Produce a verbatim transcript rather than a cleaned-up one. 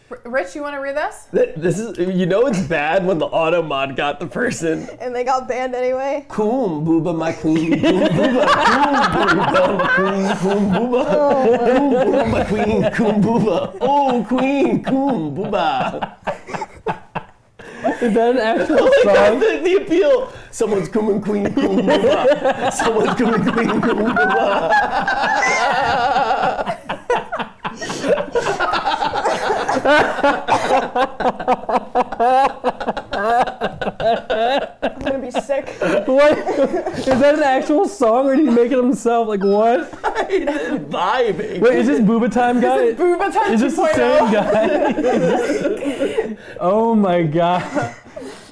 Rich, you want to read this? This is, you know, it's bad when the auto mod got the person. And they got banned anyway. Coom, booba, my queen, coom, booba, coom, booba, my queen, coom, booba, coom, booba, my queen, coom, booba, oh, queen, coom, booba. Is that an actual Oh my song? God, the, the appeal. Someone's cooming queen, coom, booba. Someone's cooming queen, coom, booba. I'm gonna be sick. What? Is that an actual song or did he make it himself? Like what? He's vibing. Wait, is this Booba Time guy? This is Booba Time Is this the same guy? Oh my God.